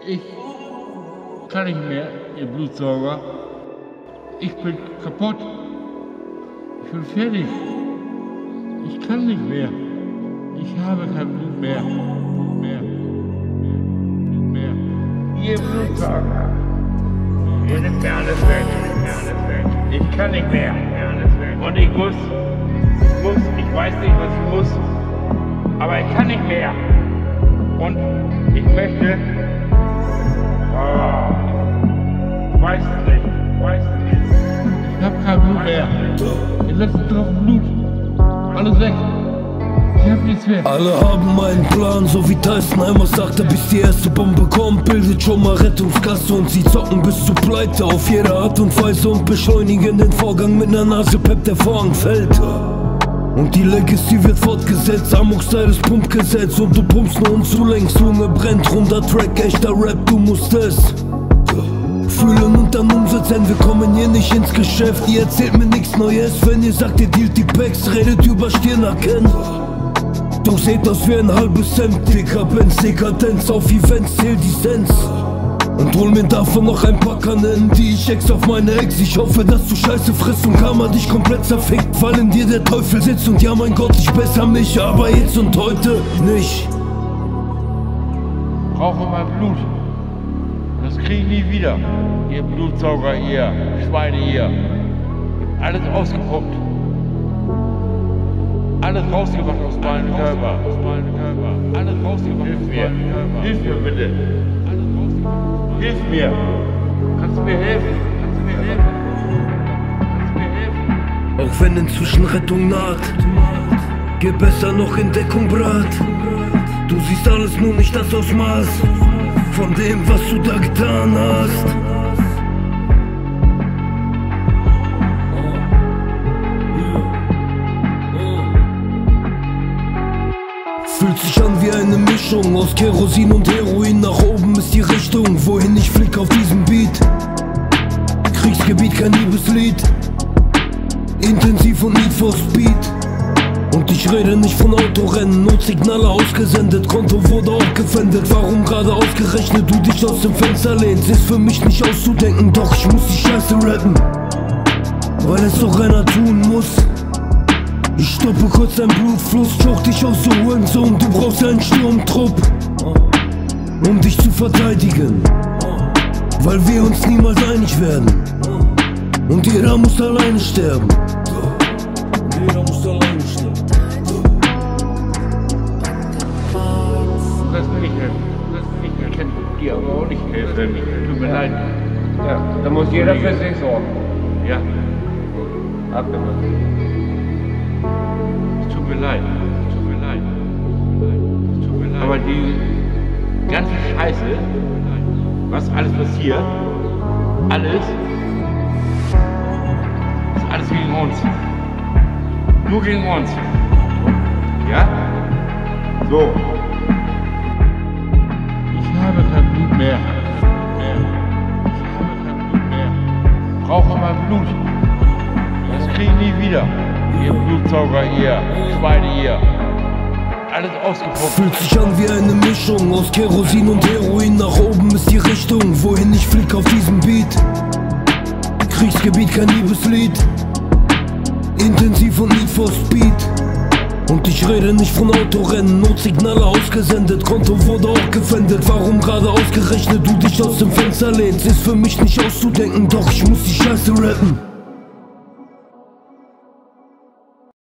Ich kann nicht mehr, ihr Blutsauger. Ich bin kaputt. Ich bin fertig. Ich kann nicht mehr. Ich habe kein Blut mehr. Blut mehr. Ihr Blutsauger. Ihr nimmt mir alles weg. Ich kann nicht mehr. Und ich muss, ich weiß nicht, was ich muss, aber ich kann nicht mehr. Und ich möchte, ich weiß es nicht. Ich hab kein Blut mehr. Ihr lasst drauf Blut. Alles weg. Ich hab nichts mehr. Alle haben einen Plan, so wie Tyson einmal sagte, bis die erste Bombe kommt, bildet schon mal Rettungsgasse und sie zocken bis zu Pleite auf jede Art und Weise und beschleunigen den Vorgang mit ner Nase, Pep, der Vorhang fällt. Und die Legacy wird fortgesetzt, Amok-Style ist Pumpgesetz und du pumpst nur und zulängst, Lunge brennt, runder Track, echter Rap, du musst es fühlen und dann umsetzen, wir kommen hier nicht ins Geschäft, ihr erzählt mir nichts Neues, wenn ihr sagt, ihr dealt die Packs, redet über Stirnacken. Doch seht aus wie ein halbes Cent, dicker Benz, Dekadenz, auf Events, zähl die Cents. Und hol mir davon noch ein paar Kannen, die ich ex auf meine Ex. Ich hoffe, dass du Scheiße frisst und Karma dich komplett zerfickt, weil in dir der Teufel sitzt und ja mein Gott, ich besser mich, aber jetzt und heute nicht. Brauche mein Blut. Das krieg ich nie wieder. Ihr Blutsauger, ihr Schweine, ihr. Alles ausgepumpt. Alles rausgemacht aus meinem Körper. Alles rausgemacht aus meinem Körper. Hilf mir bitte. Hilf mir. Kannst du mir helfen? Auch wenn inzwischen Rettung naht, geh besser noch in Deckung, Brat. Du siehst alles, nur nicht das Ausmaß von dem, was du da getan hast. Fühlt sich an wie eine Mischung aus Kerosin und Heroin. Nach oben ist die Richtung, wohin ich flieg auf diesem Beat. Kriegsgebiet, kein Liebeslied, intensiv und Need for Speed. Und ich rede nicht von Autorennen, Notsignale ausgesendet, Konto wurde auch gefändet. Warum gerade ausgerechnet du dich aus dem Fenster lehnst, ist für mich nicht auszudenken, doch ich muss die Scheiße rappen, weil es doch einer tun muss. Ich stoppe kurz deinen Blutfluss, choke dich aus so Hurensohn. Du brauchst einen Sturmtrupp, um dich zu verteidigen, weil wir uns niemals einig werden. Und jeder muss alleine sterben. Das will ich helfen. Ich kann dir aber auch nicht helfen. Tut mir leid. Ja, da muss jeder für sich sorgen. Ja, Abgemacht. tut mir leid. Aber die ganze Scheiße, was alles passiert, alles, ist alles gegen uns. Nur gegen uns. Ja? So. Ich habe kein Blut mehr. Brauche mein Blut. Das krieg ich nie wieder. Ihr Blutsauger, ihr Schweine, ihr. Alles ausgepumpt. Fühlt sich an wie eine Mischung aus Kerosin und Heroin. Nach oben ist die Richtung, wohin ich flieg auf diesem Beat. Kriegsgebiet, kein Liebeslied, intensiv und Need for Speed. Und ich rede nicht von Autorennen, Notsignale ausgesendet, Konto wurde auch gefändet. Warum gerade ausgerechnet du dich aus dem Fenster lehnst, ist für mich nicht auszudenken, doch ich muss die Scheiße rappen,